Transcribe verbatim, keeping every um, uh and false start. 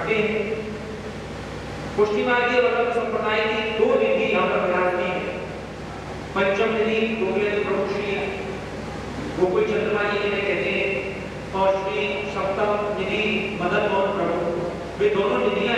बांटते हैं। पुष्टि मार्गीय वल्लभ संप्रदाय की दो निधि यहाँ पर विराजती है। पंचम निधि गोकुलेंद्र प्रभु श्री गोकुल चंद्रमा जी जिन्हें कहते हैं, और श्री सप्तम निधि मदन मोहन प्रभु, वे दोनों निधियां